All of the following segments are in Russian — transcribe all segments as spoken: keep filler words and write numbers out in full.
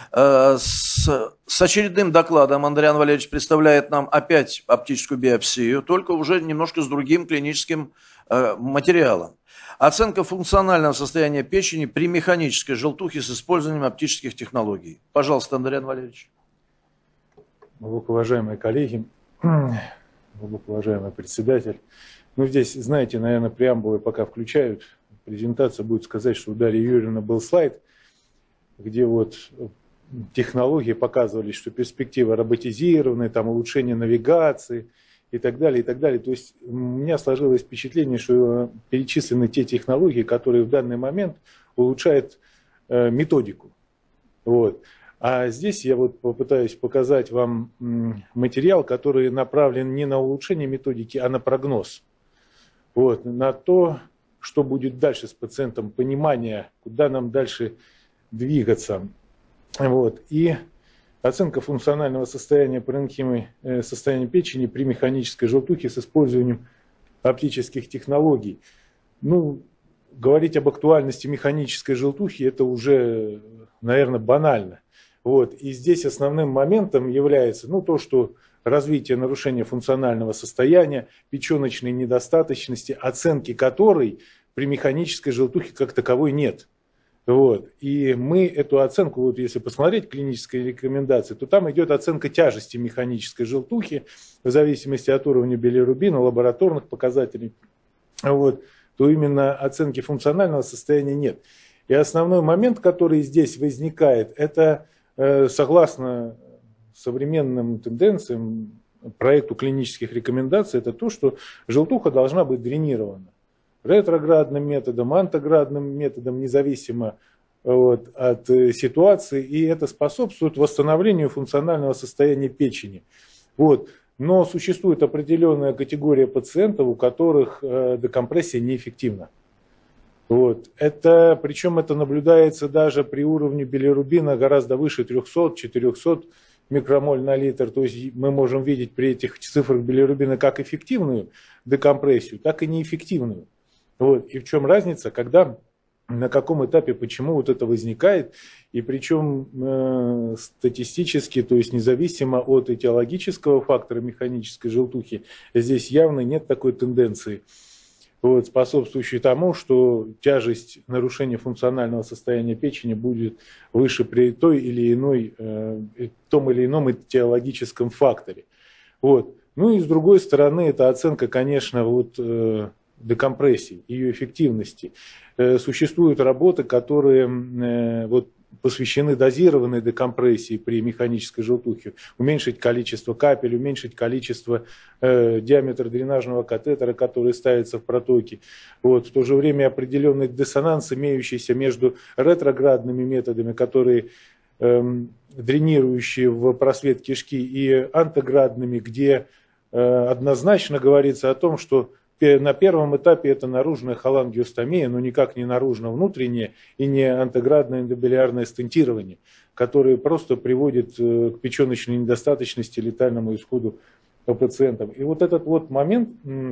С, с очередным докладом Андриан Валерьевич представляет нам опять оптическую биопсию, только уже немножко с другим клиническим материалом. Оценка функционального состояния печени при механической желтухе с использованием оптических технологий. Пожалуйста, Андриан Валерьевич. Глубоко уважаемые коллеги, глубоко уважаемый председатель. Ну, здесь, знаете, наверное, преамбулы пока включают. Презентация будет сказать, что у Дарьи Юрьевны был слайд, где вот технологии показывали, что перспектива роботизированная, там улучшение навигации и так далее, и так далее. То есть у меня сложилось впечатление, что перечислены те технологии, которые в данный момент улучшают э, методику. Вот. А здесь я вот попытаюсь показать вам материал, который направлен не на улучшение методики, а на прогноз. Вот, на то, что будет дальше с пациентом, понимание, куда нам дальше двигаться. Вот. И оценка функционального состояния паренхимы, состояния печени при механической желтухе с использованием оптических технологий. Ну, говорить об актуальности механической желтухи, это уже, наверное, банально. Вот. И здесь основным моментом является ну, то, что развитие нарушения функционального состояния, печеночной недостаточности, оценки которой при механической желтухе как таковой нет. Вот. И мы эту оценку, вот если посмотреть клинические рекомендации, то там идет оценка тяжести механической желтухи в зависимости от уровня билирубина, лабораторных показателей. Вот. То именно оценки функционального состояния нет. И основной момент, который здесь возникает, это э, согласно современным тенденциям, проекту клинических рекомендаций, это то, что желтуха должна быть дренирована. Ретроградным методом, антоградным методом, независимо вот, от ситуации, и это способствует восстановлению функционального состояния печени. Вот. Но существует определенная категория пациентов, у которых э, декомпрессия неэффективна. Вот. Это, причем это наблюдается даже при уровне билирубина гораздо выше трёхсот-четырёхсот микромоль на литр. То есть мы можем видеть при этих цифрах билирубина как эффективную декомпрессию, так и неэффективную. Вот. И в чем разница, когда, на каком этапе, почему вот это возникает, и причем э, статистически, то есть независимо от этиологического фактора механической желтухи, здесь явно нет такой тенденции, вот, способствующей тому, что тяжесть нарушения функционального состояния печени будет выше при той или иной, э, том или ином этиологическом факторе. Вот. Ну и с другой стороны, это оценка, конечно, вот, э, декомпрессии, ее эффективности. Э, существуют работы, которые э, вот, посвящены дозированной декомпрессии при механической желтухе. Уменьшить количество капель, уменьшить количество э, диаметра дренажного катетера, который ставится в протоке. Вот. В то же время определенный диссонанс, имеющийся между ретроградными методами, которые э, дренирующие в просвет кишки, и антоградными, где э, однозначно говорится о том, что на первом этапе это наружная холангиостомия, но никак не наружно-внутреннее и не антеградное эндобилиарное стентирование, которое просто приводит к печеночной недостаточности, летальному исходу по пациентам. И вот этот вот момент,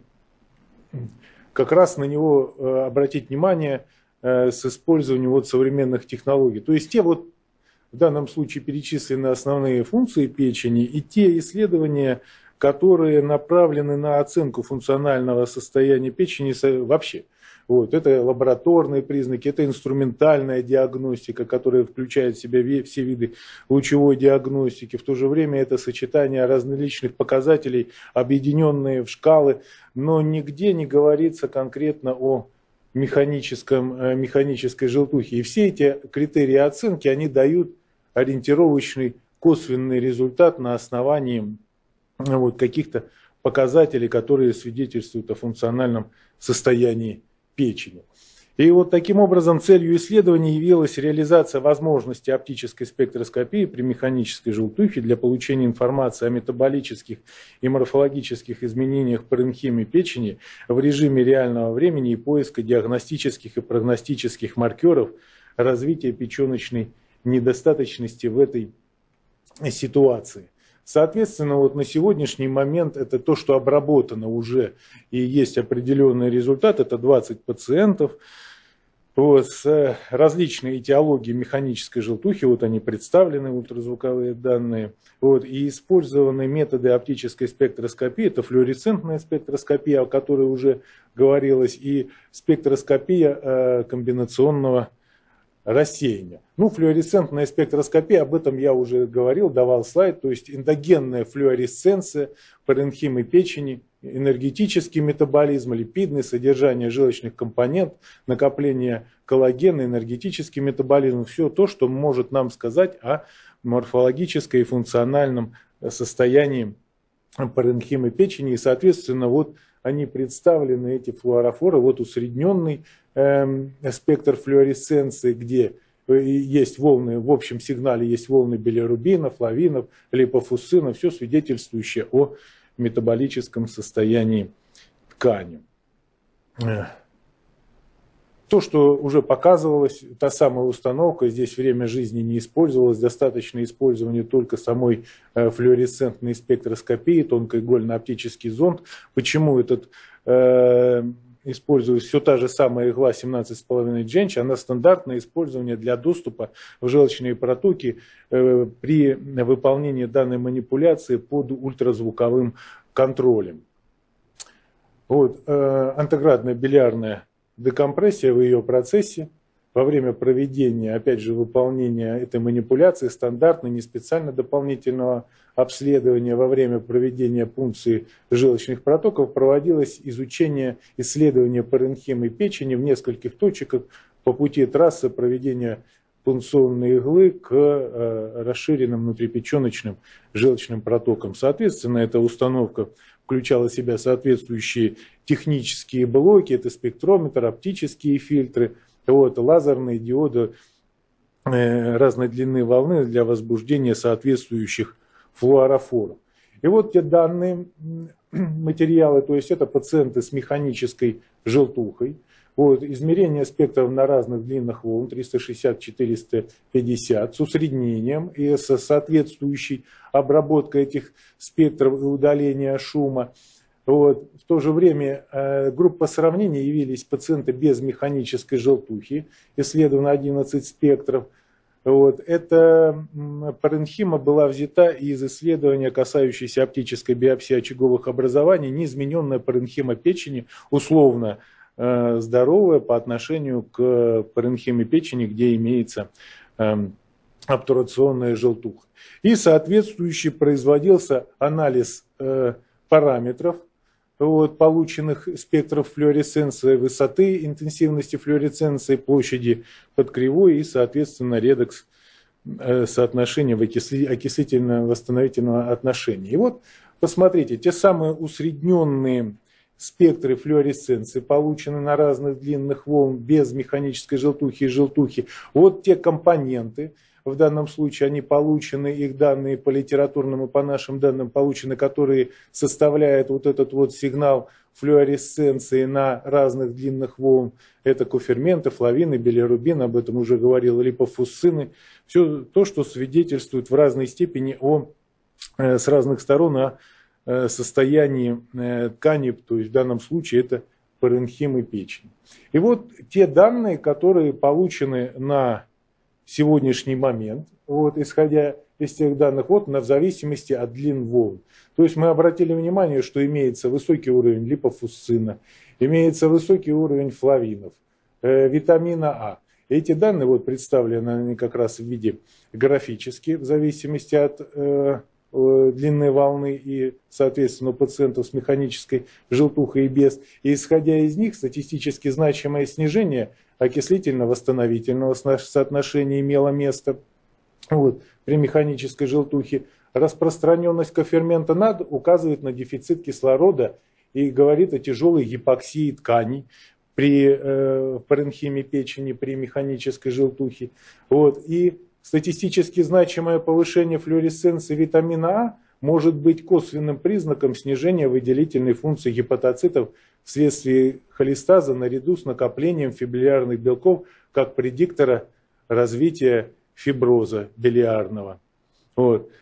как раз на него обратить внимание с использованием вот современных технологий. То есть те вот в данном случае перечислены основные функции печени и те исследования, которые направлены на оценку функционального состояния печени вообще. Вот. Это лабораторные признаки, это инструментальная диагностика, которая включает в себя все виды лучевой диагностики. В то же время это сочетание различных показателей, объединенные в шкалы, но нигде не говорится конкретно о механическом, механической желтухе. И все эти критерии оценки, они дают ориентировочный косвенный результат на основании вот, каких-то показателей, которые свидетельствуют о функциональном состоянии печени. И вот таким образом целью исследования явилась реализация возможности оптической спектроскопии при механической желтухе для получения информации о метаболических и морфологических изменениях паренхимы печени в режиме реального времени и поиска диагностических и прогностических маркеров развития печеночной недостаточности в этой ситуации. Соответственно, вот на сегодняшний момент это то, что обработано уже и есть определенный результат, это двадцать пациентов. Вот, с различной этиологией механической желтухи, вот они представлены, ультразвуковые данные, вот, и использованы методы оптической спектроскопии, это флуоресцентная спектроскопия, о которой уже говорилось, и спектроскопия э, комбинационного рассеяния. Ну, флуоресцентная спектроскопия, об этом я уже говорил, давал слайд, то есть эндогенная флуоресценция паренхимы печени, энергетический метаболизм, липидный, содержание желчных компонент, накопление коллагена, энергетический метаболизм, все то, что может нам сказать о морфологическом и функциональном состоянии паренхимы печени. И, соответственно, вот они представлены, эти флуорофоры, вот усредненный э, спектр флуоресценции, где есть волны, в общем сигнале есть волны билирубинов, флавинов, липофусцинов, все свидетельствующее о метаболическом состоянии ткани. То, что уже показывалось, та самая установка, здесь время жизни не использовалось, достаточно использования только самой флуоресцентной спектроскопии, тонкоигольно-оптический зонд. Почему этот э, используется все та же самая игла семнадцать и пять дженч, она стандартное использование для доступа в желчные протоки э, при выполнении данной манипуляции под ультразвуковым контролем. Вот, э, антеградная билиарная декомпрессия в ее процессе во время проведения, опять же, выполнения этой манипуляции стандартно, не специально дополнительного обследования во время проведения пункции желчных протоков проводилось изучение, исследование паренхимы печени в нескольких точках по пути трассы проведения пункционной иглы к э, расширенным внутрипеченочным желчным протокам. Соответственно, эта установка включала в себя соответствующие технические блоки, это спектрометр, оптические фильтры, вот, лазерные диоды э, разной длины волны для возбуждения соответствующих флуорофоров. И вот те данные материалы, то есть это пациенты с механической желтухой, вот, измерение спектров на разных длинах волн триста шестьдесят — четыреста пятьдесят с усреднением и со соответствующей обработкой этих спектров и удаления шума. Вот. В то же время э, группа сравнения явились пациенты без механической желтухи, исследовано одиннадцать спектров. Вот. Эта паренхима была взята из исследования, касающейся оптической биопсии очаговых образований, неизмененная паренхима печени, условно э, здоровая по отношению к паренхиме печени, где имеется э, обтурационная желтуха. И соответствующий производился анализ э, параметров, вот, полученных спектров флуоресценции, высоты интенсивности флуоресценции, площади под кривой и, соответственно, редокс э, соотношения в окисли, окислительно-восстановительного отношения. И вот, посмотрите, те самые усредненные спектры флуоресценции, полученные на разных длинных волн без механической желтухи и желтухи, вот те компоненты, в данном случае они получены, их данные по литературным и по нашим данным получены, которые составляют вот этот вот сигнал флуоресценции на разных длинных волн. Это коферменты, флавины, билирубин, об этом уже говорил, липофусцины. Все то, что свидетельствует в разной степени о, с разных сторон о состоянии ткани, то есть в данном случае это паренхимы печени. И вот те данные, которые получены на сегодняшний момент, вот, исходя из тех данных, вот, в зависимости от длин волн. То есть мы обратили внимание, что имеется высокий уровень липофусцина, имеется высокий уровень флавинов, э, витамина А. Эти данные вот, представлены они как раз в виде графически, в зависимости от э, э, длины волны и, соответственно, у пациентов с механической желтухой и без. И исходя из них, статистически значимое снижение окислительно-восстановительного соотношения имело место вот, при механической желтухе. Распространенность кофермента НАД указывает на дефицит кислорода и говорит о тяжелой гипоксии тканей при э, паренхиме печени, при механической желтухе. Вот. И статистически значимое повышение флуоресценции витамина А может быть косвенным признаком снижения выделительной функции гепатоцитов вследствие холестаза наряду с накоплением фибриллярных белков как предиктора развития фиброза билиарного. Вот.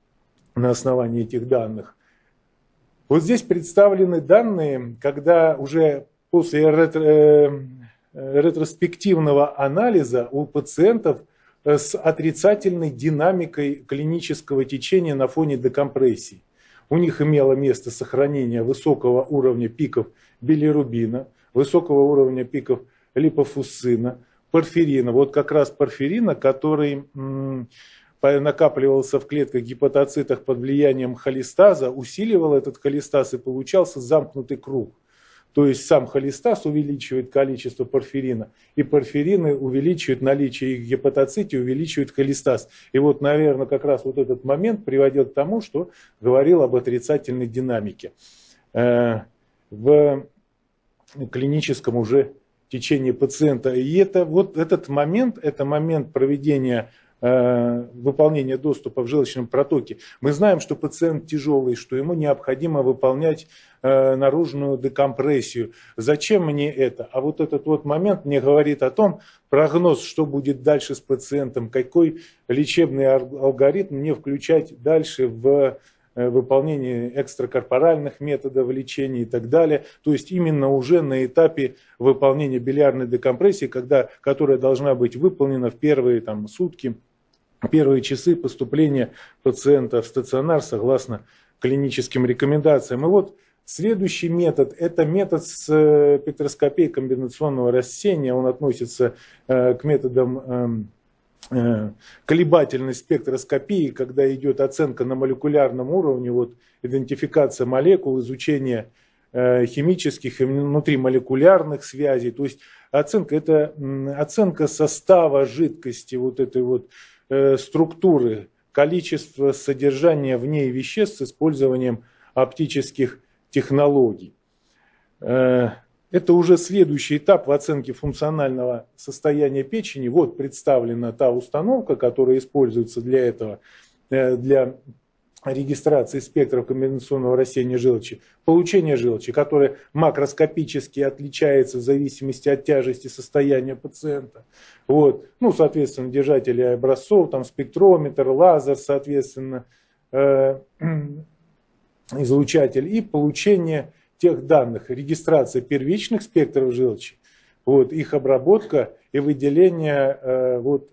На основании этих данных. Вот здесь представлены данные, когда уже после ретро, ретроспективного анализа у пациентов с отрицательной динамикой клинического течения на фоне декомпрессии. У них имело место сохранение высокого уровня пиков билирубина, высокого уровня пиков липофусцина, порфирина. Вот как раз порфирина, который м, накапливался в клетках гепатоцитах под влиянием холестаза, усиливал этот холестаз и получался замкнутый круг. То есть сам холестаз увеличивает количество порфирина, и порфирины увеличивают наличие их в гепатоците, увеличивают холестаз. И вот, наверное, как раз вот этот момент приводил к тому, что говорил об отрицательной динамике э, в клиническом уже течении пациента. И это, вот этот момент, это момент проведения выполнения доступа в желчном протоке. Мы знаем, что пациент тяжелый, что ему необходимо выполнять э, наружную декомпрессию. Зачем мне это? А вот этот вот момент мне говорит о том, прогноз, что будет дальше с пациентом, какой лечебный алгоритм мне включать дальше в выполнение экстракорпоральных методов лечения и так далее. То есть именно уже на этапе выполнения билиарной декомпрессии, когда, которая должна быть выполнена в первые там, сутки, первые часы поступления пациента в стационар согласно клиническим рекомендациям. И вот следующий метод – это метод спектроскопии комбинационного рассеяния. Он относится к методам колебательной спектроскопии, когда идет оценка на молекулярном уровне, вот, идентификация молекул, изучение химических и внутримолекулярных связей. То есть оценка – это оценка состава жидкости, вот этой вот структуры, количество содержания в ней веществ с использованием оптических технологий. Это уже следующий этап в оценке функционального состояния печени. Вот представлена та установка, которая используется для этого, для регистрации спектров комбинационного рассеяния желчи, получение желчи, которое макроскопически отличается в зависимости от тяжести состояния пациента. Вот. Ну, соответственно, держатели образцов, там, спектрометр, лазер, соответственно, э, излучатель и получение тех данных, регистрация первичных спектров желчи, вот, их обработка и выделение э, вот,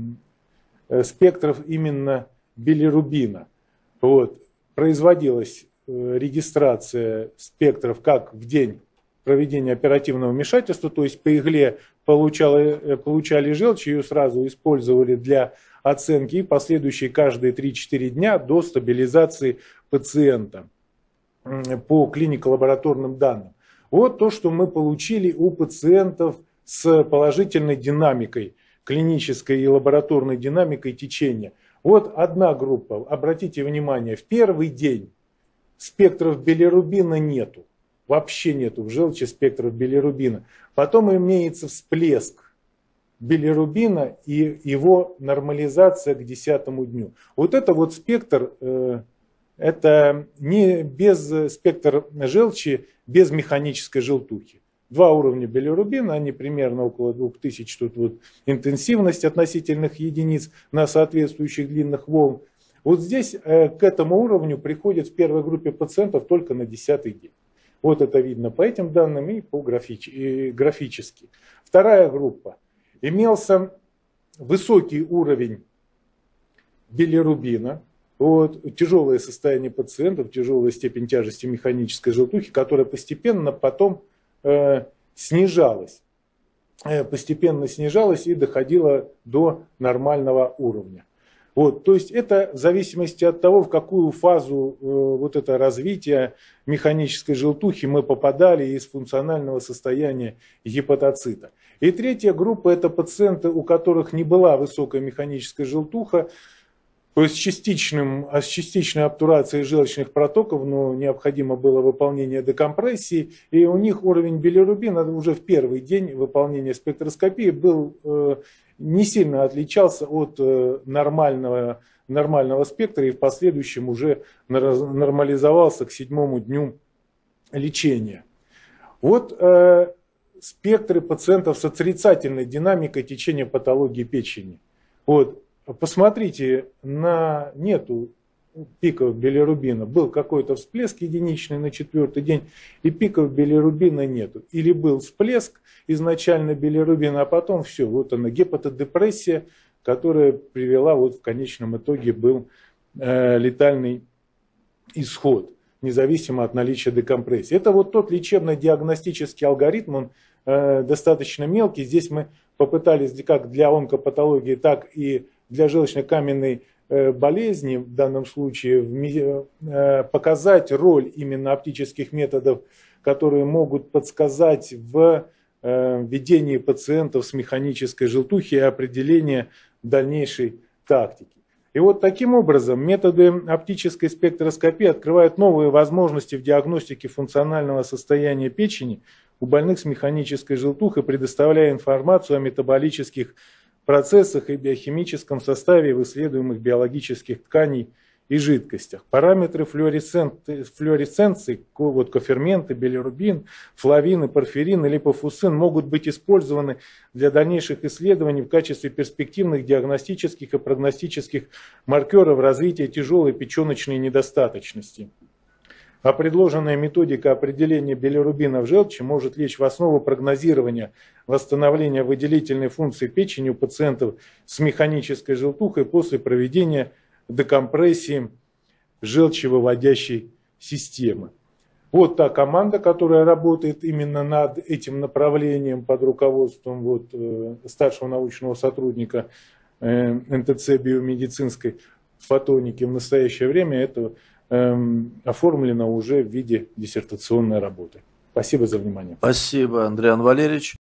э, спектров именно билирубина. Вот, производилась э, регистрация спектров как в день проведения оперативного вмешательства, то есть по игле получали, получали желчь, ее сразу использовали для оценки и последующие каждые три-четыре дня до стабилизации пациента по клинико-лабораторным данным. Вот то, что мы получили у пациентов с положительной динамикой, клинической и лабораторной динамикой течения. Вот одна группа, обратите внимание, в первый день спектров билирубина нету, вообще нету в желчи спектров билирубина. Потом имеется всплеск билирубина и его нормализация к десятому дню. Вот это вот спектр, э, это не без спектр желчи, без механической желтухи. Два уровня билирубина, они примерно около двух тысяч, тут вот интенсивность относительных единиц на соответствующих длинных волн. Вот здесь э, к этому уровню приходит в первой группе пациентов только на десятый день. Вот это видно по этим данным и по графич, и графически. Вторая группа. Имелся высокий уровень билирубина, вот, тяжелое состояние пациентов, тяжелая степень тяжести механической желтухи, которая постепенно потом э, снижалась. Э, постепенно снижалась и доходила до нормального уровня. Вот, то есть это в зависимости от того, в какую фазу э, вот это развитие механической желтухи мы попадали из функционального состояния гепатоцита. И третья группа – это пациенты, у которых не была высокая механическая желтуха, то есть с, частичным, с частичной обтурацией желчных протоков, но необходимо было выполнение декомпрессии, и у них уровень билирубина уже в первый день выполнения спектроскопии был, э, не сильно отличался от э, нормального, нормального спектра и в последующем уже нормализовался к седьмому дню лечения. Вот э, спектры пациентов с отрицательной динамикой течения патологии печени. Вот. Посмотрите, на, нету пиков билирубина был какой-то всплеск единичный на четвертый день, и пиков билирубина нету. Или был всплеск изначально билирубина, а потом все, вот она гепатодепрессия, которая привела, вот в конечном итоге был э, летальный исход, независимо от наличия декомпрессии. Это вот тот лечебно-диагностический алгоритм, он э, достаточно мелкий. Здесь мы попытались как для онкопатологии, так и для желчно-каменной э, болезни, в данном случае, э, показать роль именно оптических методов, которые могут подсказать в э, ведении пациентов с механической желтухи и определение дальнейшей тактики. И вот таким образом методы оптической спектроскопии открывают новые возможности в диагностике функционального состояния печени у больных с механической желтухой, предоставляя информацию о метаболических процессах и биохимическом составе в исследуемых биологических тканей и жидкостях. Параметры флуоресценции, вот коферменты, билирубин, флавины, порфирин и липофусцин могут быть использованы для дальнейших исследований в качестве перспективных диагностических и прогностических маркеров развития тяжелой печеночной недостаточности. А предложенная методика определения билирубина в желчи может лечь в основу прогнозирования восстановления выделительной функции печени у пациентов с механической желтухой после проведения декомпрессии желчевыводящей системы. Вот та команда, которая работает именно над этим направлением под руководством вот, э, старшего научного сотрудника э, эн тэ цэ биомедицинской фотоники в настоящее время это э, оформлено уже в виде диссертационной работы. Спасибо за внимание. Спасибо, Андриан Валерьевич.